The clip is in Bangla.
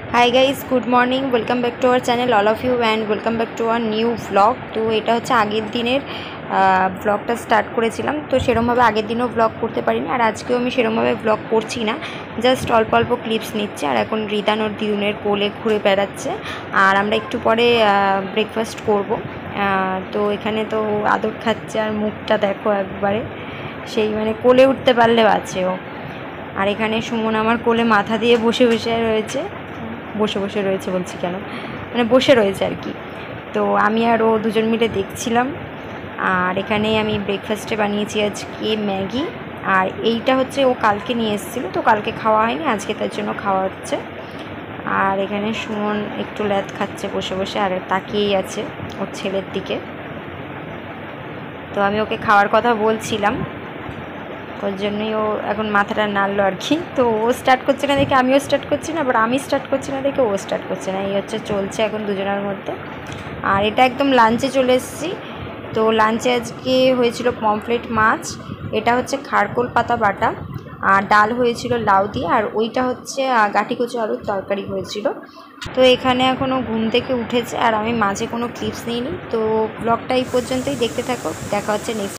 High guys, good morning. Welcome back to our channel all of you and welcome back to our new vlog. তো এটা হচ্ছে আগের দিনের ভ্লগটা স্টার্ট করেছিলাম, তো সেরকমভাবে আগের দিনও ভ্লগ করতে পারিনি, আর আজকেও আমি সেরকমভাবে ভ্লগ করছি না, জাস্ট অল্প অল্প ক্লিপস নিচ্ছি। আর এখন রিদান ওর দিদুনের কোলে ঘুরে বেড়াচ্ছে, আর আমরা একটু পরে ব্রেকফাস্ট করব। তো এখানে তো আদর খাচ্ছে, আর মুখটা দেখো একবারে, সেই মানে কোলে উঠতে পারলে বাঁচে ও। আর এখানে সুমন আমার কোলে মাথা দিয়ে বসে রয়েছে বলছি কেন, মানে বসে রয়েছে আর কি। তো আমি আর ও দুজন মিলে দেখছিলাম। আর এখানে আমি ব্রেকফাস্টে বানিয়েছি আজকে ম্যাগি, আর এইটা হচ্ছে ও কালকে নিয়ে এসেছিলো, তো কালকে খাওয়া হয়নি, আজকে তার জন্য খাওয়া হচ্ছে। আর এখানে সুমন একটু ল্যাদ খাচ্ছে বসে বসে, আর তাকিয়েই আছে ওর ছেলের দিকে। তো আমি ওকে খাওয়ার কথা বলছিলাম, ওর জন্যই ও এখন মাথাটা নাড়লো আর কি। তো ও স্টার্ট করছে না দেখে আমিও স্টার্ট করছি না, আবার আমি স্টার্ট করছি না দেখে ও স্টার্ট করছে না, এই হচ্ছে চলছে এখন দুজনের মধ্যে। আর এটা একদম লাঞ্চে চলে এসেছি। তো লাঞ্চে আজকে হয়েছিল পমফ্রেট মাছ, এটা হচ্ছে খারকোল পাতা বাটা, আর ডাল হয়েছিল লাউ দিয়ে, আর ওইটা হচ্ছে গাঁটি কচু আলুর তরকারি হয়েছিল। তো এখানে এখনও ঘুম থেকে উঠেছে, আর আমি মাঝে কোনো ক্লিপস নিইনি। তো ব্লগটা এই পর্যন্তই, দেখতে থাকো, দেখা হচ্ছে নেক্সট